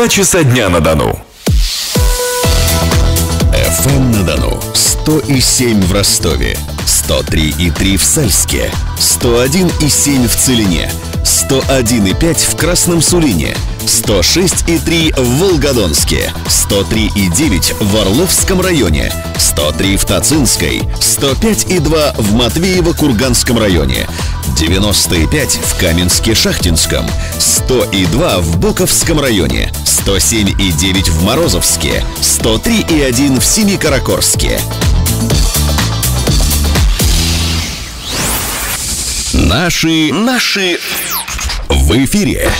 часа дня на Дону. ФМ на Дону 100,7 в Ростове, 103,3 в Сальске, 101,7 в Целине, 101,5 в Красном Сулине, 106,3 в Волгодонске, 103,9 в Орловском районе, 103 в Тацинской, 105,2 в Матвеево-Курганском районе, 90,5 в Каменске-Шахтинском, 100,2 в Боковском районе, 107,9 в Морозовске, 103,1 в Семикаракорске. Наши в эфире.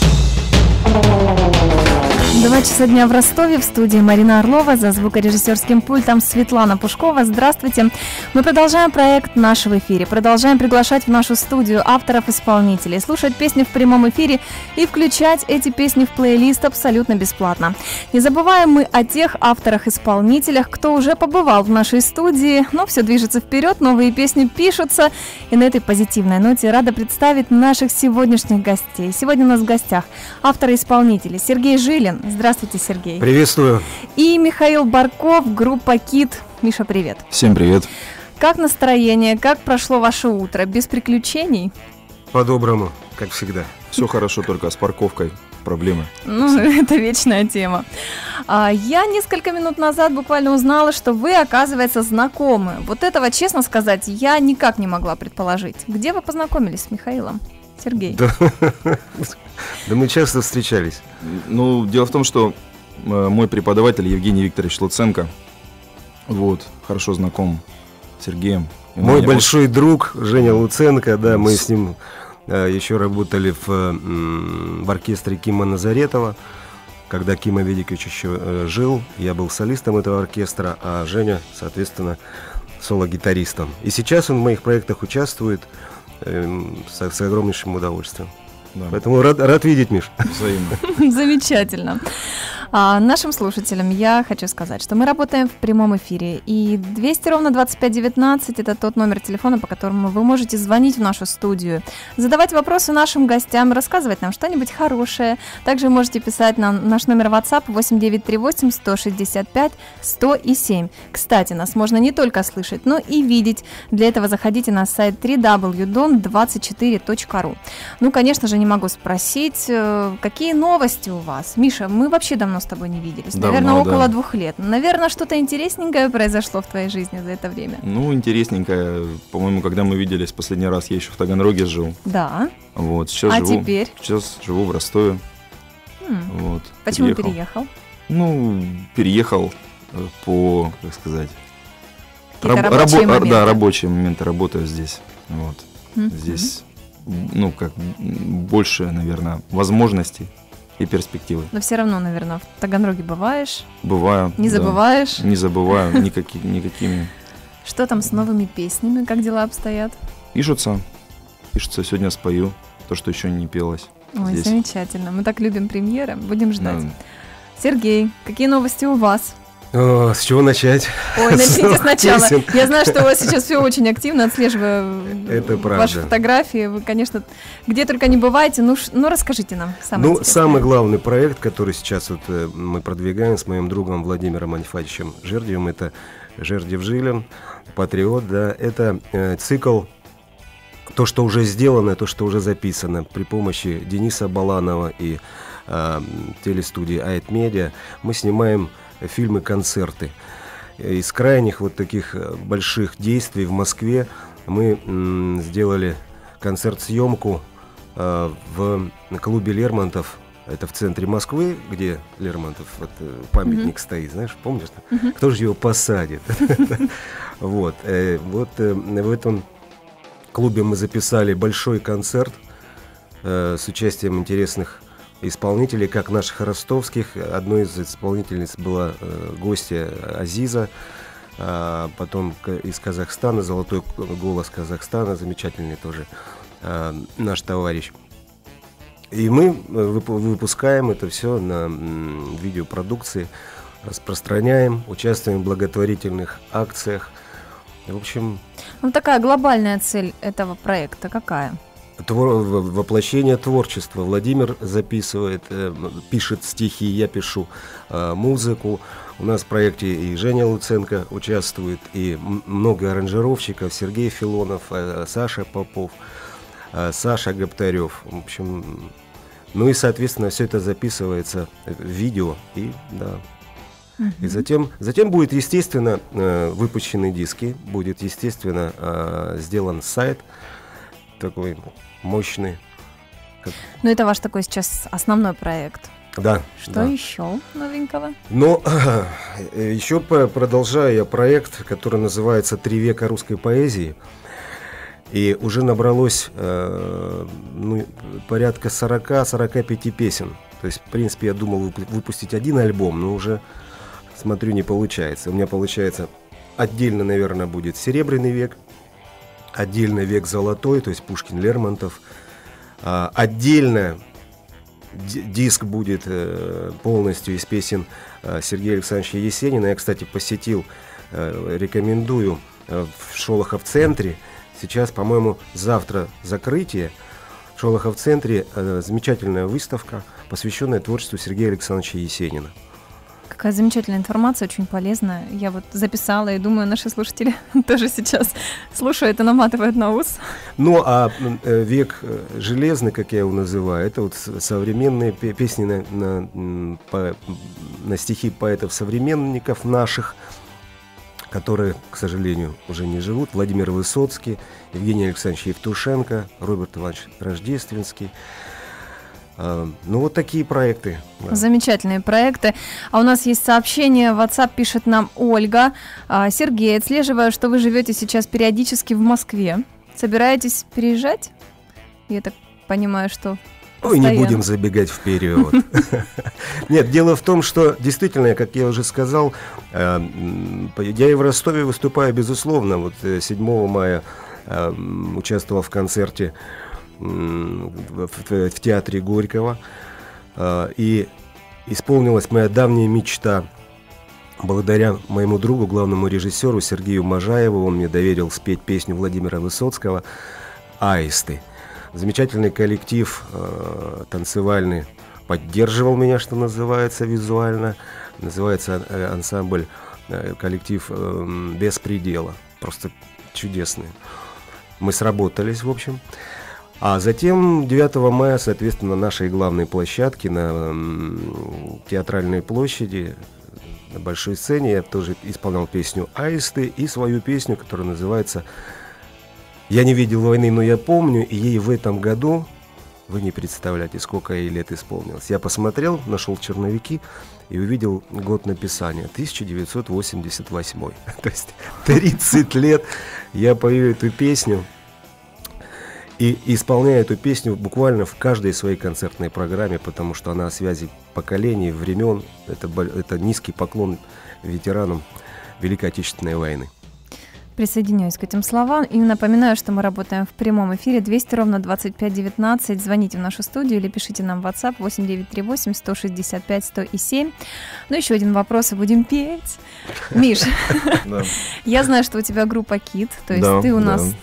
2 часа дня в Ростове, в студии Марина Орлова, за звукорежиссерским пультом Светлана Пушкова. Здравствуйте. Мы продолжаем проект «Наши в эфире». Продолжаем приглашать в нашу студию авторов-исполнителей, слушать песни в прямом эфире и включать эти песни в плейлист абсолютно бесплатно. Не забываем мы о тех авторах-исполнителях, кто уже побывал в нашей студии, но все движется вперед, новые песни пишутся. И на этой позитивной ноте рада представить наших сегодняшних гостей. Сегодня у нас в гостях авторы-исполнители Сергей Жилин. Здравствуйте, Сергей. Приветствую. И Михаил Барков, группа «Кит». Миша, привет. Всем привет. Как настроение? Как прошло ваше утро? Без приключений? По-доброму, как всегда. Все хорошо, только с парковкой проблемы. Ну, это вечная тема. Я несколько минут назад буквально узнала, что вы, оказывается, знакомы. Вот этого, честно сказать, я никак не могла предположить. Где вы познакомились с Михаилом? Сергей. Да мы часто встречались. Ну, дело в том, что мой преподаватель Евгений Викторович Луценко, вот, хорошо знаком с Сергеем. Мой большой друг Женя Луценко, да, мы с ним еще работали в оркестре Кима Назаретова, когда Кима Великович еще жил. Я был солистом этого оркестра, а Женя, соответственно, соло-гитаристом. И сейчас он в моих проектах участвует с огромнейшим удовольствием. Да. Поэтому рад видеть, Миш. Взаимно. Замечательно. Нашим слушателям я хочу сказать, что мы работаем в прямом эфире, и 200-25-19 это тот номер телефона, по которому вы можете звонить в нашу студию, задавать вопросы нашим гостям, рассказывать нам что-нибудь хорошее. Также вы можете писать на наш номер WhatsApp 8938-165-100,7. Кстати, нас можно не только слышать, но и видеть. Для этого заходите на сайт www.don24.ru. Ну, конечно же, не могу спросить, какие новости у вас? Миша, мы вообще давно с тобой не виделись. Давно, наверное, около да. 2 лет. Наверное, что-то интересненькое произошло в твоей жизни за это время. Ну, интересненько. По-моему, когда мы виделись последний раз, я еще в Таганроге жил. Да. Вот, сейчас теперь? Сейчас живу в Ростове. Вот, Почему переехал? Ну, переехал по, как сказать... Рабочие моменты. Да, рабочие моменты, работаю здесь. Вот. Здесь, ну, как больше, наверное, возможностей и перспективы. Но все равно, наверное, в Таганроге бываешь? Бываю. Не забываешь? Не забываю никакими. Что там с новыми песнями? Как дела обстоят? Пишутся. Сегодня спою то, что еще не пелось. Ой, здесь. Замечательно. Мы так любим премьеры. Будем ждать. Да. Сергей, какие новости у вас? С чего начать? Ой, начните сначала. Песен. Я знаю, что у вас сейчас все очень активно, отслеживаю Это правда. ваши фотографии. Вы, конечно, где только не бываете. Ну расскажите нам самое интересное. Самый главный проект, который сейчас вот мы продвигаем с моим другом Владимиром Анифатьевичем Жердевым, это Жердев Жилин, патриот, да, это цикл «То, что уже сделано, то, что уже записано» при помощи Дениса Баланова и телестудии Айт Медиа. Мы снимаем фильмы-концерты. Из крайних вот таких больших действий в Москве мы сделали концерт-съемку в клубе Лермонтов. Это в центре Москвы, где Лермонтов памятник стоит, знаешь, помнишь? Кто же его посадит? Вот в этом клубе мы записали большой концерт с участием интересных исполнителей, как наших ростовских. Одной из исполнительниц была гостья Азиза, потом из Казахстана, золотой голос Казахстана, замечательный тоже наш товарищ. И мы выпускаем это все на видеопродукции, распространяем, участвуем в благотворительных акциях. В общем... Ну, такая глобальная цель этого проекта какая? Воплощение творчества. Владимир записывает, пишет стихи, я пишу музыку. У нас в проекте и Женя Луценко участвует, и много аранжировщиков, Сергей Филонов, Саша Попов, Саша Гаптарев. В общем, ну и, соответственно, все это записывается в видео, и да. И затем будет, естественно, выпущены диски, будет, естественно, сделан сайт такой мощный. Ну, это ваш такой сейчас основной проект. Да. Что еще новенького? Ну, еще продолжаю я проект, который называется «3 века русской поэзии». И уже набралось порядка 40-45 песен. То есть, в принципе, я думал выпустить один альбом, но уже, смотрю, не получается. У меня получается отдельно, наверное, будет «Серебряный век», отдельно «Век золотой», то есть Пушкин, Лермонтов. Отдельно диск будет полностью из песен Сергея Александровича Есенина. Я, кстати, посетил, рекомендую, в Шолохов-центре. Сейчас, по-моему, завтра закрытие. В Шолохов-центре замечательная выставка, посвященная творчеству Сергея Александровича Есенина. Какая замечательная информация, очень полезная. Я вот записала и думаю, наши слушатели тоже сейчас слушают и наматывают на ус. Ну, а «Век железный», как я его называю, это вот современные песни на стихи поэтов-современников наших, которые, к сожалению, уже не живут. Владимир Высоцкий, Евгений Александрович Евтушенко, Роберт Иванович Рождественский. Ну, вот такие проекты. Да. Замечательные проекты. А у нас есть сообщение. В WhatsApp пишет нам Ольга. Сергей, отслеживая, что вы живете сейчас периодически в Москве. Собираетесь переезжать? Я так понимаю, что... Ой, не будем забегать вперед. Нет, дело в том, что действительно, как я уже сказал, я и в Ростове выступаю, безусловно. Вот 7 мая участвовал в концерте в театре Горького, и исполнилась моя давняя мечта. Благодаря моему другу, главному режиссеру Сергею Можаеву, он мне доверил спеть песню Владимира Высоцкого «Аисты». Замечательный коллектив танцевальный поддерживал меня, что называется, визуально. Называется ансамбль, коллектив «Беспредела». Просто чудесный. Мы сработались, в общем. А затем 9 мая, соответственно, на нашей главной площадке, на Театральной площади, на большой сцене, я тоже исполнял песню «Аисты» и свою песню, которая называется «Я не видел войны, но я помню», и ей в этом году, вы не представляете, сколько ей лет исполнилось. Я посмотрел, нашел черновики и увидел год написания, 1988. То есть 30 лет я пою эту песню. И исполняю эту песню буквально в каждой своей концертной программе, потому что она о связи поколений, времен. Это низкий поклон ветеранам Великой Отечественной войны. Присоединяюсь к этим словам и напоминаю, что мы работаем в прямом эфире 200-25-19. Звоните в нашу студию или пишите нам в WhatsApp 8938-165-107. Ну, еще один вопрос, и будем петь. Миш, я знаю, что у тебя группа «Кит», то есть ты у нас...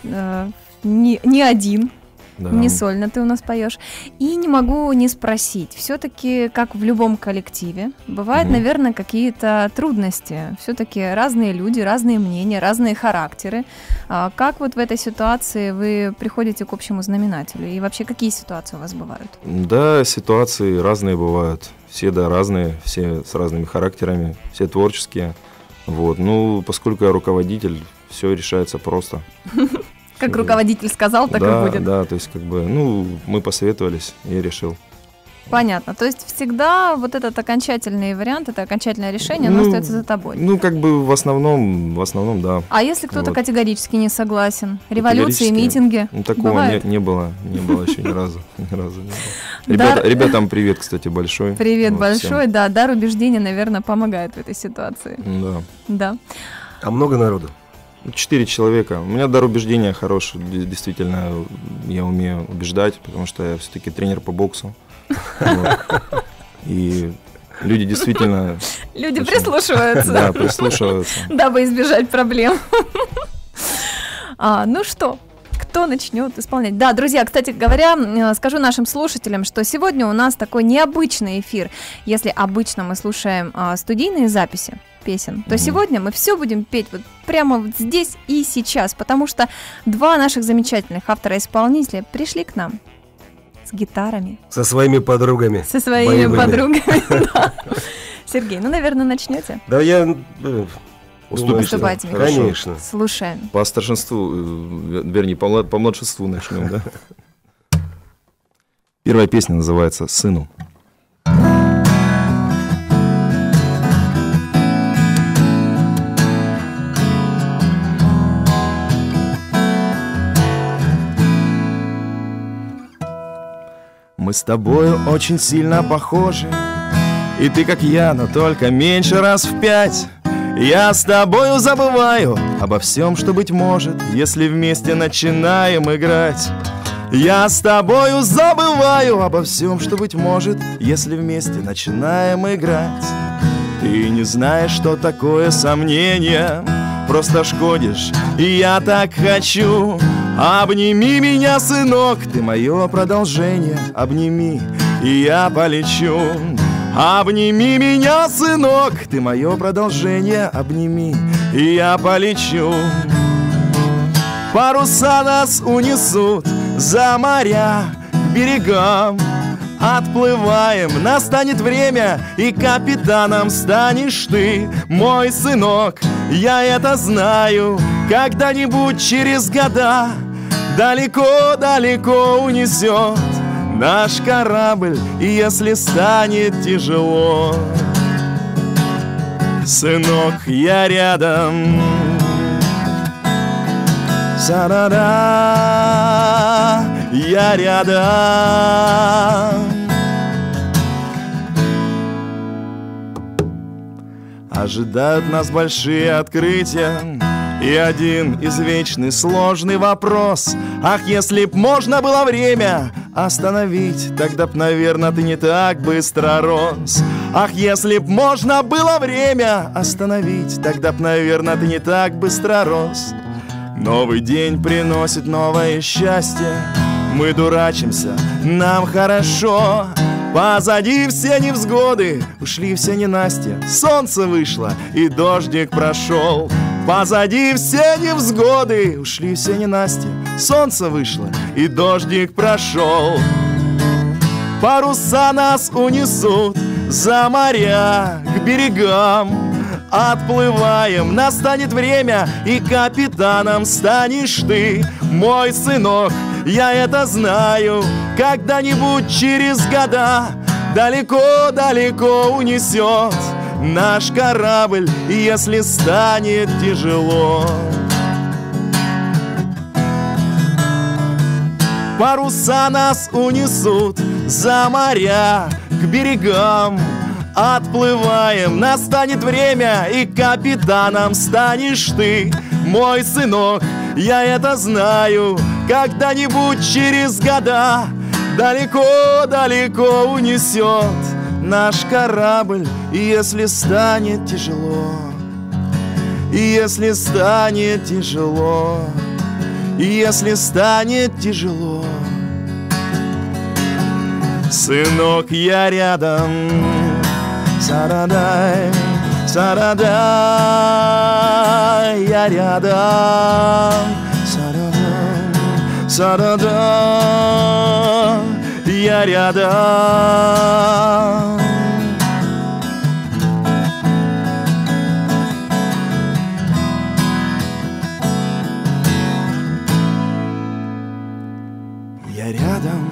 Не один, не сольно ты у нас поешь. И не могу не спросить, все-таки, как в любом коллективе, бывают, наверное, какие-то трудности. Все-таки разные люди, разные мнения, разные характеры. Как вот в этой ситуации вы приходите к общему знаменателю? И вообще, какие ситуации у вас бывают? Да, ситуации разные бывают. Все, да, разные, все с разными характерами, все творческие. Вот. Ну, поскольку я руководитель, все решается просто. Как руководитель сказал, так и будет. Да, то есть как бы, мы посоветовались и решил. Понятно. То есть всегда вот этот окончательный вариант, это окончательное решение, оно остается за тобой. Как бы в основном, да. А если кто-то категорически не согласен? Революции, митинги? Такого не было еще ни разу. Ребятам привет, кстати, большой. Привет большой, да. Дар убеждения, наверное, помогает в этой ситуации. Да. А много народу? 4 человека. У меня дар убеждения хороший, действительно, я умею убеждать, потому что я все-таки тренер по боксу. И люди действительно... Люди прислушиваются. Да, прислушиваются. Дабы избежать проблем. Ну что, кто начнет исполнять. Да, друзья, кстати говоря, скажу нашим слушателям, что сегодня у нас такой необычный эфир. Если обычно мы слушаем студийные записи песен, то сегодня мы все будем петь вот прямо вот здесь и сейчас, потому что два наших замечательных автора-исполнителя пришли к нам с гитарами. Со своими подругами. Со своими подругами, да. Сергей, ну, наверное, начнете? Да, я... Уступайте, конечно. Слушаем. По старшинству, вернее, по младшинству начнем, да? Первая песня называется «Сыну». Мы с тобою очень сильно похожи, и ты как я, но только меньше раз в 5. Я с тобою забываю обо всем, что быть может, если вместе начинаем играть. Я с тобою забываю обо всем, что быть может, если вместе начинаем играть. Ты не знаешь, что такое сомнение, просто шкодишь, и я так хочу. Обними меня, сынок, ты мое продолжение, обними, и я полечу. Обними меня, сынок, ты мое продолжение, обними, и я полечу. Паруса нас унесут за моря к берегам. Отплываем, настанет время, и капитаном станешь ты, мой сынок. Я это знаю, когда-нибудь через года далеко-далеко унесет наш корабль, и если станет тяжело, сынок, я рядом. Са-да-да, я рядом. Ожидают нас большие открытия и один извечный сложный вопрос. Ах, если б можно было время остановить, тогда б, наверное, ты не так быстро рос. Ах, если б можно было время остановить, тогда б, наверное, ты не так быстро рос. Новый день приносит новое счастье, мы дурачимся, нам хорошо. Позади все невзгоды, ушли все ненастья, солнце вышло и дождик прошел. Позади все невзгоды, ушли все ненастья, солнце вышло и дождик прошел. Паруса нас унесут за моря к берегам. Отплываем, настанет время, и капитаном станешь ты, мой сынок. Я это знаю, когда-нибудь через года далеко-далеко унесет наш корабль, и если станет тяжело. Паруса нас унесут за моря к берегам. Отплываем, настанет время, и капитаном станешь ты, мой сынок. Я это знаю, когда-нибудь через года далеко-далеко унесет наш корабль, и если станет тяжело, и если станет тяжело, и если станет тяжело, сынок, я рядом. Сарадай, сарадай, я рядом. Сарадай, сарадай, я рядом. Я рядом.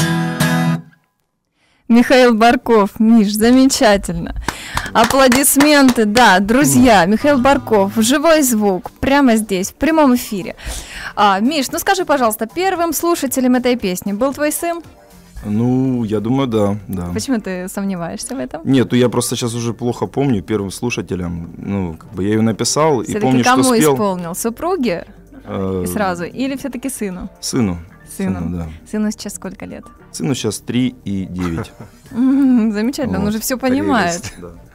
Михаил Барков. Миш, замечательно. Аплодисменты, да, друзья. Михаил Барков, живой звук, прямо здесь, в прямом эфире. Миш, ну скажи, пожалуйста, первым слушателем этой песни был твой сын? Ну, я думаю, да. Почему ты сомневаешься в этом? Нет, ну я просто сейчас уже плохо помню первым слушателям. Ну, как бы я ее написал и помню, что спел. Кому исполнил? Супруге сразу или все-таки сыну? Сыну. Сыну, да. Сыну сейчас сколько лет? Сыну сейчас 3 и 9. Замечательно, он уже все понимает.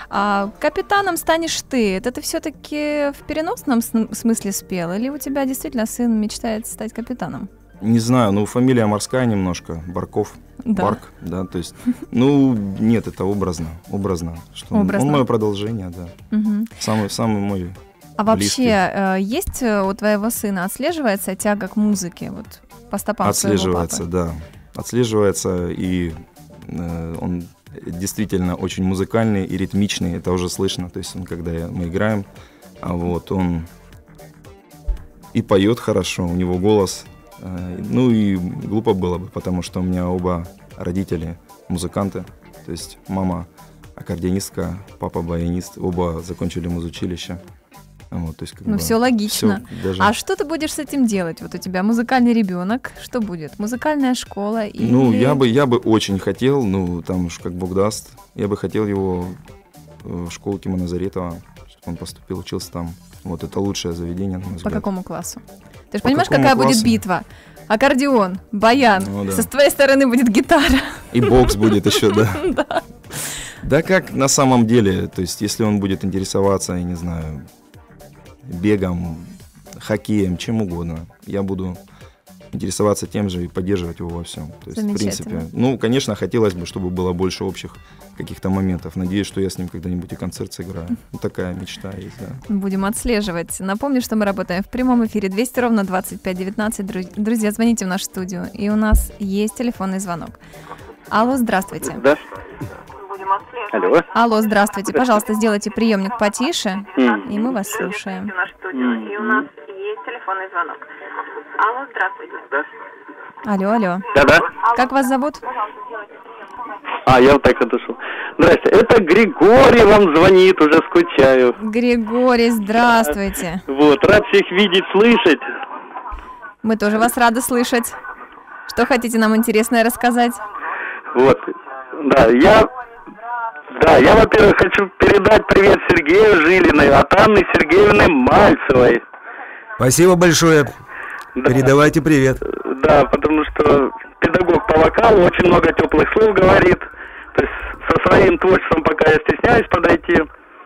А капитаном станешь ты. Это ты все-таки в переносном смысле спел? Или у тебя действительно сын мечтает стать капитаном? Не знаю, ну фамилия морская немножко, Барков. Да. Барк, да, то есть, ну, нет, это образно, что Образно. он мое продолжение, да, самый мой А близкий. вообще есть у твоего сына, отслеживается тяга к музыке, вот по стопам своего папы? Отслеживается, да, отслеживается, и он действительно очень музыкальный и ритмичный, это уже слышно, то есть он, когда мы играем, вот, он и поет хорошо, у него голос. Ну и глупо было бы, потому что у меня оба родители музыканты, то есть мама аккордеонистка, папа баянист, оба закончили музучилище. Вот, то есть, ну все логично. Всё, даже... А что ты будешь с этим делать? Вот у тебя музыкальный ребенок, что будет? Музыкальная школа? Или... Ну я бы очень хотел, ну там уж как Бог даст, я бы хотел его в школу Кима Назаретова, чтобы он поступил, учился там. Вот это лучшее заведение, на мой взгляд. По какому классу? Ты же По понимаешь, какому какая классу? будет битва? Аккордеон, баян, Ну, да. со твоей стороны будет гитара. И бокс будет еще, да. Да как на самом деле, то есть если он будет интересоваться, я не знаю, бегом, хоккеем, чем угодно, я буду интересоваться тем же и поддерживать его во всем. То есть, в принципе, ну, конечно, хотелось бы, чтобы было больше общих каких-то моментов. Надеюсь, что я с ним когда-нибудь и концерт сыграю. Ну, такая мечта есть, да. Будем отслеживать. Напомню, что мы работаем в прямом эфире 200-25-19. Друзья, звоните в нашу студию. И у нас есть телефонный звонок. Алло, здравствуйте. Да. Алло. Алло, здравствуйте. Пожалуйста, сделайте приемник потише, и мы вас слушаем. И у нас есть телефонный звонок. Алло, здравствуйте. Алло. Да. Как вас зовут? Я вот так отошел. Здрасте, это Григорий вам звонит, уже скучаю. Григорий, здравствуйте. Вот, рад всех видеть, слышать. Мы тоже вас рады слышать. Что хотите нам интересное рассказать? Вот, я, во-первых, хочу передать привет Сергею Жилиной от Анны Сергеевны Мальцевой. Спасибо большое. Да. Передавайте привет. Да, потому что педагог по вокалу очень много теплых слов говорит. То есть со своим творчеством пока я стесняюсь подойти.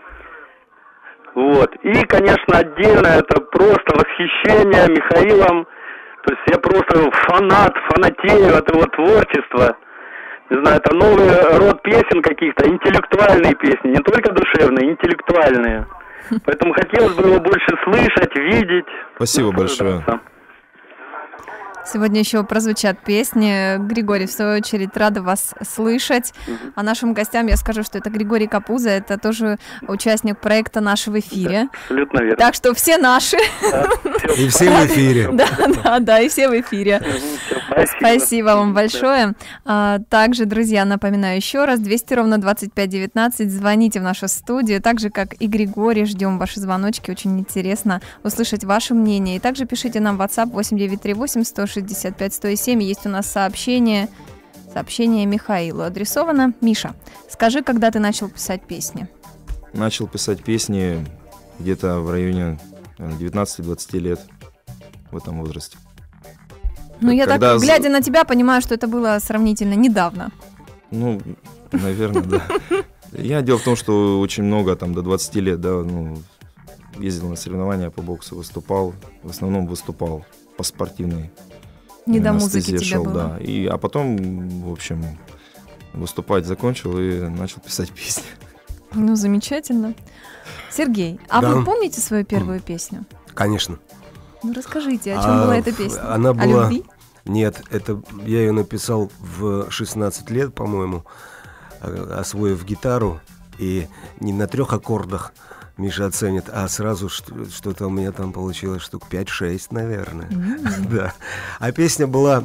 Вот. И, конечно, отдельно это просто восхищение Михаилом. То есть я просто фанатею от его творчества. Не знаю, это новый род песен каких-то, интеллектуальные песни, не только душевные, интеллектуальные. Поэтому хотелось бы его больше слышать, видеть. Спасибо большое. Сегодня еще прозвучат песни. Григорий, в свою очередь, рада вас слышать. А нашим гостям я скажу, что это Григорий Капуза, это тоже участник проекта «Наш в эфире». Да, абсолютно верно. Так что все наши. И все в эфире. Да, и все в эфире. Спасибо вам большое. Также, друзья, напоминаю еще раз, 200-25-19, звоните в нашу студию, так же, как и Григорий, ждем ваши звоночки, очень интересно услышать ваше мнение. И также пишите нам в WhatsApp 8938-165-107, есть у нас сообщение Михаилу адресовано. Миша, скажи, когда ты начал писать песни? Начал писать песни где-то в районе 19-20 лет, в этом возрасте. Ну, я так, глядя на тебя, понимаю, что это было сравнительно недавно. Ну, наверное, да. Дело в том, что очень много, там, до 20 лет, да, ездил на соревнования по боксу, выступал, в основном выступал по спортивной. Не до музыки тебе шел, было. Да. А потом, в общем, выступать закончил и начал писать песни. Ну, замечательно. Сергей, а Да. вы помните свою первую песню? Конечно. Ну, расскажите, о чем была эта песня? Она О была... любви? Нет, я ее написал в 16 лет, по-моему, освоив гитару. И не на 3 аккордах Миша оценит, а сразу что-то у меня там получилось штук 5-6, наверное. Да. А песня была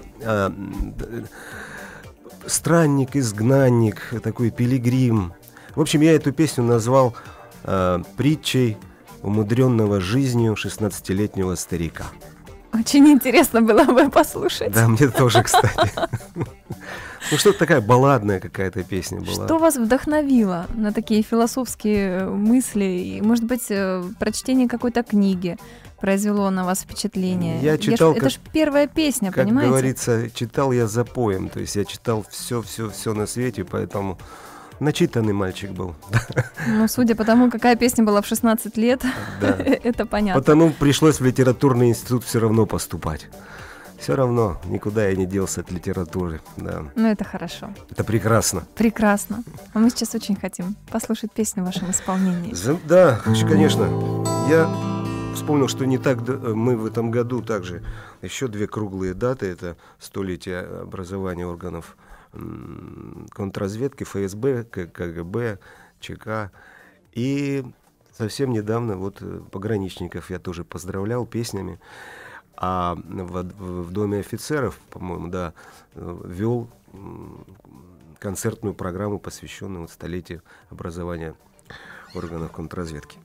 «Странник, изгнанник», такой пилигрим. В общем, я эту песню назвал притчей умудренного жизнью 16-летнего старика. Очень интересно было бы послушать. Да, мне тоже, кстати. Ну, что-то такая балладная какая-то песня была. Что вас вдохновило на такие философские мысли? И, может быть, прочтение какой-то книги произвело на вас впечатление? Я читал, это же первая песня, как понимаете? говорится, читал я запоем. То есть я читал все на свете, поэтому Начитанный мальчик был. Ну, судя по тому, какая песня была в 16 лет, это понятно. Потому пришлось в литературный институт все равно поступать. Все равно никуда я не делся от литературы. Да. Ну, это хорошо. Это прекрасно. Прекрасно. А мы сейчас очень хотим послушать песню в вашем исполнении. Да, конечно. Я вспомнил, что не так мы в этом году также еще 2 круглые даты. Это 100-летие образования органов контрразведки, ФСБ, КГБ, ЧК. И совсем недавно вот пограничников я тоже поздравлял песнями. А в Доме офицеров, по-моему, да, вел концертную программу, посвященную 100-летию образования органов контрразведки.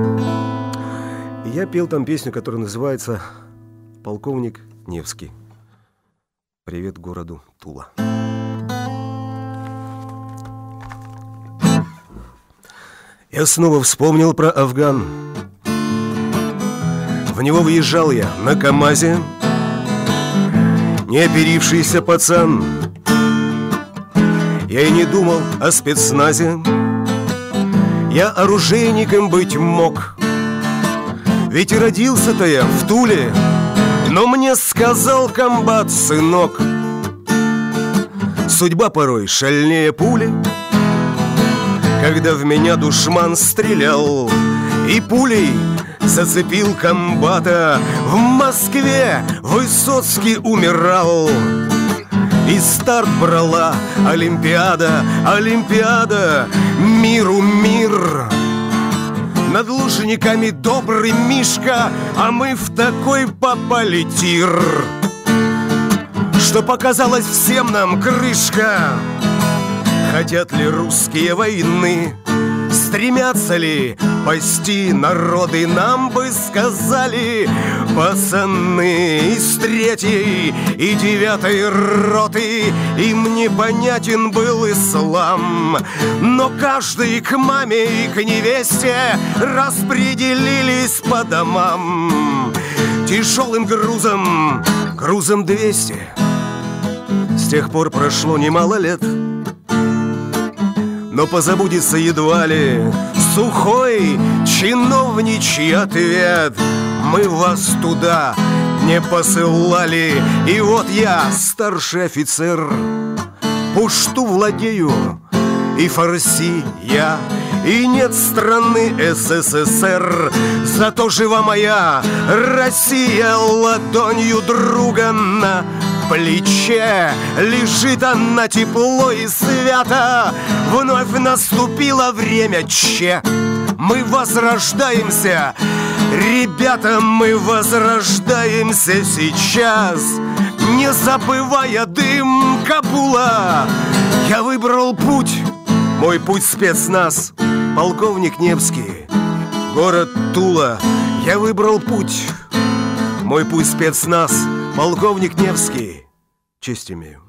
И я пел там песню, которая называется «Полковник Невский». Привет городу Тула. Я снова вспомнил про Афган. В него въезжал я на КамАЗе, неоперившийся пацан. Я и не думал о спецназе, я оружейником быть мог. Ведь и родился-то я в Туле, но мне сказал комбат: сынок, судьба порой шальнее пули. Когда в меня душман стрелял и пулей зацепил комбата, в Москве Высоцкий умирал. И старт брала Олимпиада, Олимпиада, миру мир. Над Лужниками добрый Мишка, а мы в такой попали тир, что показалось всем нам крышка. Хотят ли русские войны? Стремятся ли пасти народы? Нам бы сказали пацаны из 3-й и 9-й роты. Им непонятен был ислам, но каждый к маме и к невесте распределились по домам тяжелым грузом, грузом 200. С тех пор прошло немало лет, но позабудется едва ли сухой чиновничий ответ. Мы вас туда не посылали, и вот я, старший офицер, пушту владею и фарси я, и нет страны СССР. Зато жива моя Россия, ладонью друга на плече лежит она тепло и свято. Вновь наступило время Че. Мы возрождаемся, ребята, мы возрождаемся сейчас, не забывая дым Кабула. Я выбрал путь, мой путь спецназ, полковник Невский, город Тула. Я выбрал путь, мой путь спецназ, полковник Невский. Честь имею.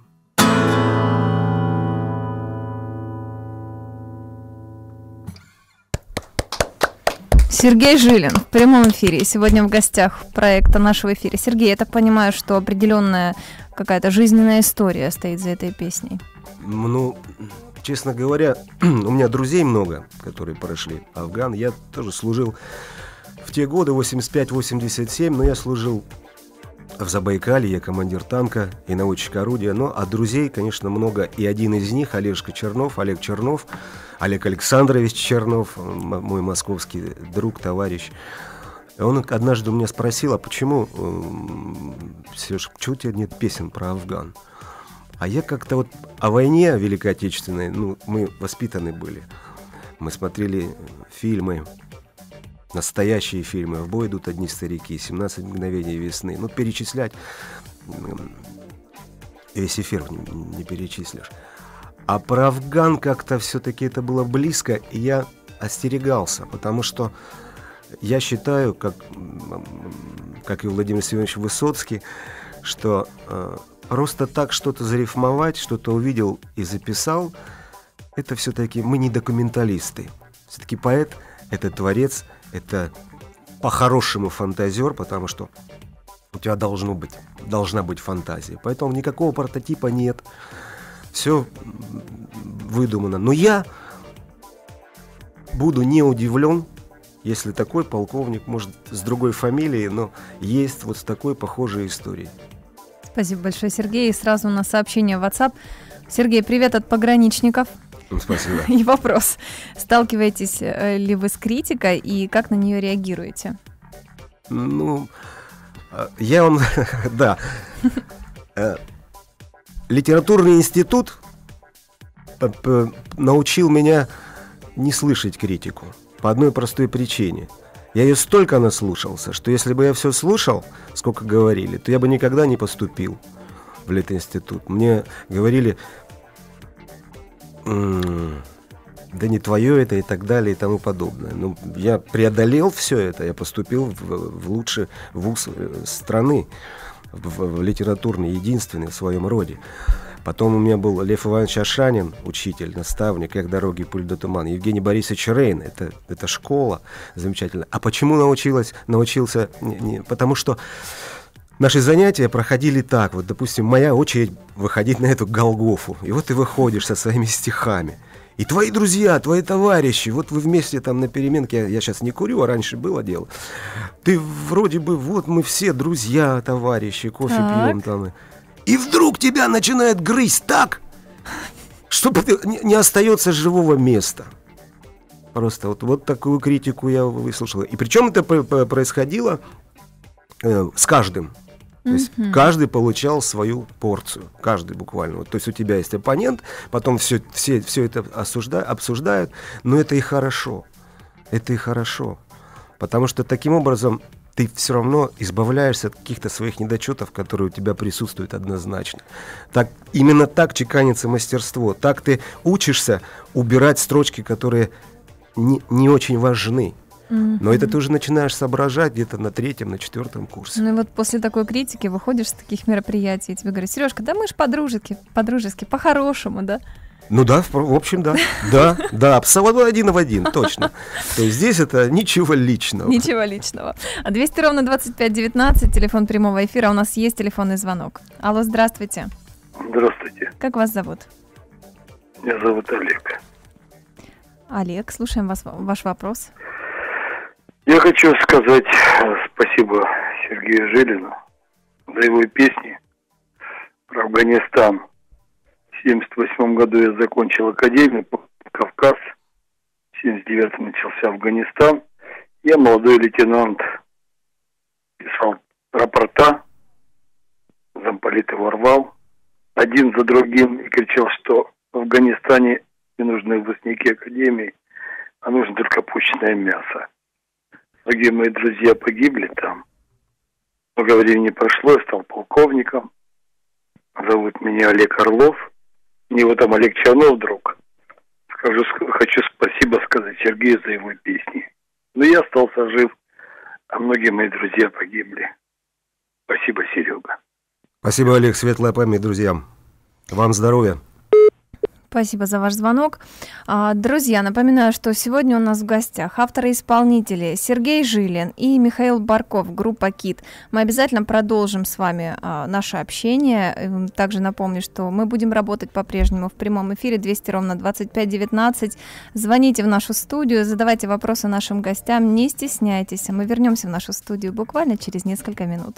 Сергей Жилин в прямом эфире. Сегодня в гостях проекта «Нашего эфира». Сергей, я так понимаю, что определенная какая-то жизненная история стоит за этой песней. Ну, честно говоря, у меня друзей много, которые прошли Афган. Я тоже служил в те годы, 85-87, но я служил в Забайкалье, я командир танка и наводчик орудия. Ну, а друзей, конечно, много. И один из них, Олег Чернов, Олег Александрович Чернов, мой московский друг, товарищ. Он однажды у меня спросил: а почему, Сереж, чего у тебя нет песен про Афган? А я как-то вот о войне Великой Отечественной, ну, мы воспитаны были. Мы смотрели фильмы, настоящие фильмы. «В бой идут одни старики», «17 мгновений весны». Ну, перечислять весь эфир не перечислишь. А про Афган как-то все-таки это было близко, и я остерегался, потому что я считаю, как и Владимир Семенович Высоцкий, что просто так что-то зарифмовать, что-то увидел и записал, это все-таки мы не документалисты. Все-таки поэт — это творец, это по-хорошему фантазер, потому что у тебя должна быть фантазия. Поэтому никакого прототипа нет. все выдумано. Но я буду не удивлен, если такой полковник, может, с другой фамилией, но есть вот с такой похожей историей. Спасибо большое, Сергей. И сразу у нас сообщение в WhatsApp. Сергей, привет от пограничников. Спасибо. И вопрос. Сталкиваетесь ли вы с критикой и как на нее реагируете? Ну, я вам... Да. Литературный институт научил меня не слышать критику. По одной простой причине. Я ее столько наслушался, что если бы я все слушал, сколько говорили, то я бы никогда не поступил в Литинститут. Мне говорили, да не твое это и так далее и тому подобное. Ну, я преодолел все это, я поступил в лучший вуз страны, в литературный, единственный в своем роде. Потом у меня был Лев Иванович Ашанин, учитель, наставник, «Как дороги, путь до тумана». Евгений Борисович Рейн, это школа замечательная. А почему научился? Потому что наши занятия проходили так. Вот, допустим, моя очередь выходить на эту Голгофу. И вот ты выходишь со своими стихами. И твои друзья, твои товарищи, вот вы вместе там на переменке, я сейчас не курю, а раньше было дело. Ты вроде бы, вот мы все друзья, товарищи, кофе пьем там. И вдруг тебя начинает грызть так, что не остается живого места. Просто вот такую критику я выслушал. И причем это происходило с каждым. То есть каждый получал свою порцию. Каждый буквально. Вот, то есть у тебя есть оппонент, потом все это обсуждают. Но это и хорошо. Это и хорошо. Потому что таким образом ты все равно избавляешься от каких-то своих недочетов, которые у тебя присутствуют однозначно. Именно так чеканится мастерство. Так ты учишься убирать строчки, которые не очень важны. Но это ты уже начинаешь соображать где-то на 3-м, на 4-м курсе. Ну и вот после такой критики выходишь с таких мероприятий, и тебе говорят: Сережка, да мы ж по-дружески, по-хорошему, да? Ну да, в общем, да. Да, абсолютно один в один, точно. То есть здесь это ничего личного. Ничего личного. 200-25-19, телефон прямого эфира. У нас есть телефонный звонок. Алло, здравствуйте. Здравствуйте. Как вас зовут? Меня зовут Олег. Олег, слушаем ваш вопрос. Я хочу сказать спасибо Сергею Жилину за его песни про Афганистан. В 1978 году я закончил академию, Кавказ. В 1979 начался Афганистан. Я, молодой лейтенант, писал рапорта, замполит его рвал один за другим и кричал, что в Афганистане не нужны выпускники академии, а нужно только пушечное мясо. Многие мои друзья погибли там. Много времени прошло, я стал полковником. Зовут меня Олег Орлов. Мне его там Олег Чернов, друг. Хочу спасибо сказать Сергею за его песни. Но я остался жив, а многие мои друзья погибли. Спасибо, Серега. Спасибо, Олег, светлая память друзьям. Вам здоровья. Спасибо за ваш звонок. Друзья, напоминаю, что сегодня у нас в гостях авторы-исполнители Сергей Жилин и Михаил Барков, группа «Кит». Мы обязательно продолжим с вами наше общение. Также напомню, что мы будем работать по-прежнему в прямом эфире 200-25-19. Звоните в нашу студию, задавайте вопросы нашим гостям, не стесняйтесь. Мы вернемся в нашу студию буквально через несколько минут.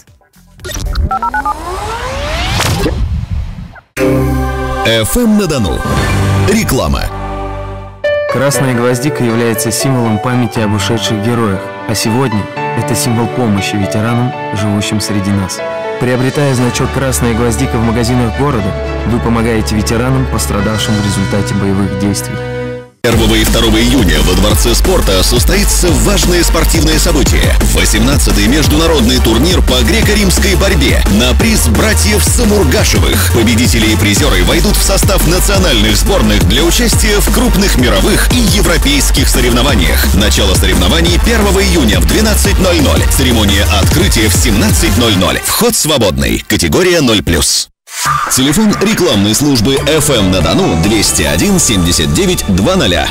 ФМ на Дону. Реклама. Красная гвоздика является символом памяти об ушедших героях, а сегодня это символ помощи ветеранам, живущим среди нас. Приобретая значок «Красная гвоздика» в магазинах города, вы помогаете ветеранам, пострадавшим в результате боевых действий. 1 и 2 июня во Дворце спорта состоится важное спортивное событие. 18-й международный турнир по греко-римской борьбе на приз братьев Самургашевых. Победители и призеры войдут в состав национальных сборных для участия в крупных мировых и европейских соревнованиях. Начало соревнований 1 июня в 12:00. Церемония открытия в 17:00. Вход свободный. Категория 0+. Телефон рекламной службы FM на Дону 201 79 00.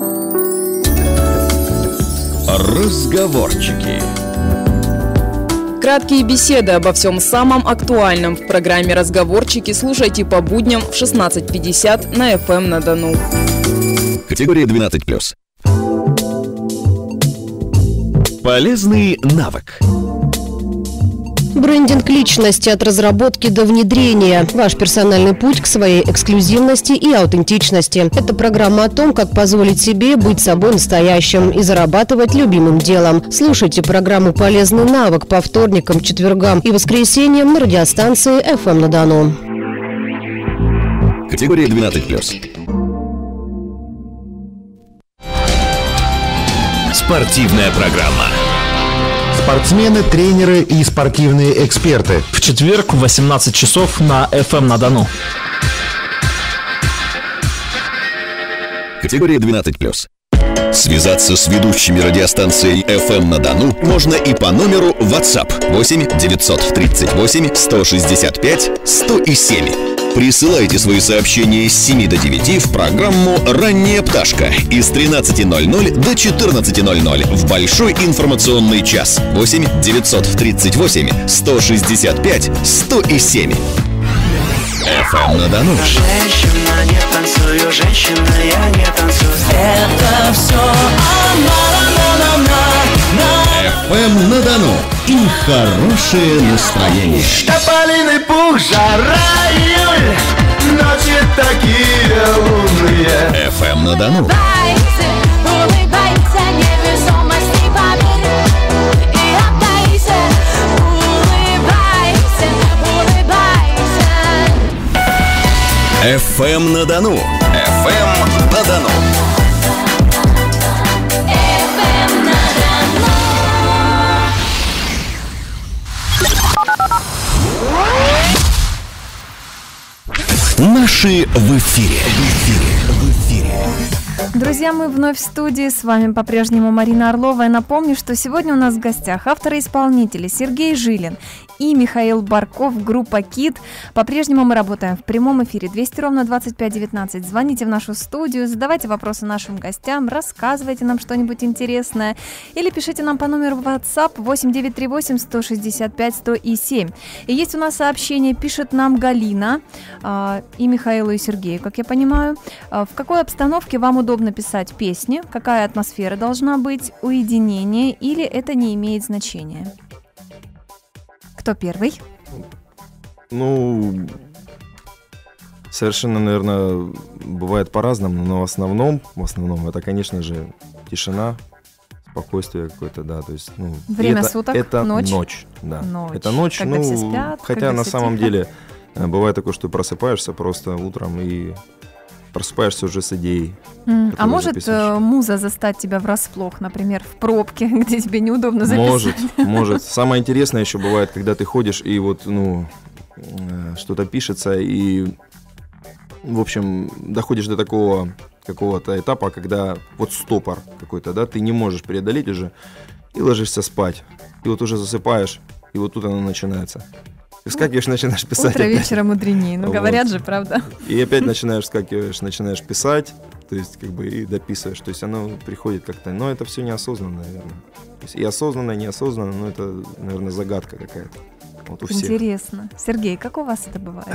Разговорчики. Краткие беседы обо всем самом актуальном в программе «Разговорчики» слушайте по будням в 16:50 на FM на Дону. Категория 12+. Полезный навык. Брендинг личности от разработки до внедрения. Ваш персональный путь к своей эксклюзивности и аутентичности. Это программа о том, как позволить себе быть собой настоящим и зарабатывать любимым делом. Слушайте программу «Полезный навык» по вторникам, четвергам и воскресеньям на радиостанции FM на Дону. Категория 12+. Спортивная программа. Спортсмены, тренеры и спортивные эксперты. В четверг в 18 часов на FM на Дону. Категория 12+. Связаться с ведущими радиостанцией FM на Дону можно и по номеру WhatsApp 8 938 165 107. Присылайте свои сообщения с 7 до 9 в программу «Ранняя пташка» и с 13:00 до 14:00 в большой информационный час 8 938 165 107. FM на Дону. Женщина, не танцую, женщина, я не танцую. Это все FM на Дону. И хорошее настроение. Тополиный пух, жара, июль, ночи такие лунные. FM на Дону. Улыбайся, невесомости поверь и отдайся. Улыбайся, улыбайся. FM на Дону. FM на Дону. Наши в эфире. Друзья, мы вновь в студии. С вами по-прежнему Марина Орлова. Я напомню, что сегодня у нас в гостях авторы-исполнители Сергей Жилин и Михаил Барков, группа «Кит». По-прежнему мы работаем в прямом эфире. 200-25-19. Звоните в нашу студию, задавайте вопросы нашим гостям, рассказывайте нам что-нибудь интересное или пишите нам по номеру WhatsApp 8938 165 107. И есть у нас сообщение, пишет нам Галина и Михаилу, и Сергею, как я понимаю. В какой обстановке вам удобно писать песни? Какая атмосфера должна быть? Уединение или это не имеет значения? Кто первый? Ну, совершенно, наверное, бывает по-разному, но в основном это, конечно же, тишина, спокойствие какое-то, да, то есть, ну, время суток, это ночь, да, ночь. Это ночь, когда все спят, хотя на все самом тихо. деле бывает такое, что просыпаешься просто утром и просыпаешься уже с идеей. А может муза застать тебя врасплох, например, в пробке, где тебе неудобно записать? Может. Самое интересное еще бывает, когда ты ходишь и вот, что-то пишется, и, в общем, доходишь до такого какого-то этапа, когда вот стопор какой-то, да, ты не можешь преодолеть уже, и ложишься спать. И вот уже засыпаешь, и вот тут оно начинается. Ты вскакиваешь, начинаешь писать. Утро опять. вечера мудренее, ну, говорят же, правда. И опять вскакиваешь, начинаешь писать, то есть как бы и дописываешь. То есть оно приходит как-то, но это все неосознанно, наверное. То есть и осознанно, и неосознанно, но это, наверное, загадка какая-то. Вот у всех. Интересно. Сергей, как у вас это бывает?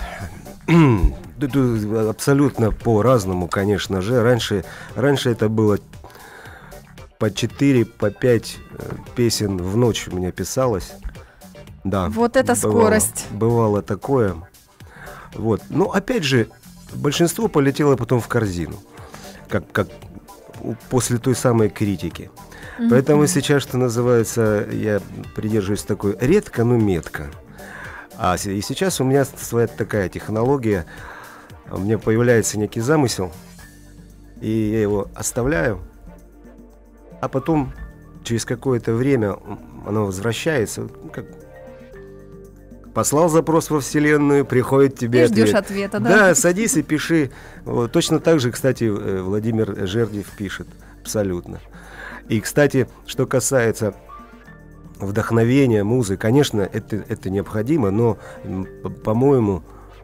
Абсолютно по-разному, конечно же. Раньше это было по 4, по 5 песен в ночь у меня писалось. Да, вот это скорость. Бывало такое. Вот. Но опять же, большинство полетело потом в корзину, как после той самой критики. Поэтому сейчас, что называется, я придерживаюсь такой редко, но метко. И сейчас у меня своя такая технология. У меня появляется некий замысел, и я его оставляю, а потом через какое-то время оно возвращается, как послал запрос во Вселенную, приходит тебе ответ. Ждешь ответа, да? Да, садись и пиши. Вот, точно так же, кстати, Владимир Жердев пишет. Абсолютно. И, кстати, что касается вдохновения, музы, конечно, это необходимо, но, по-моему,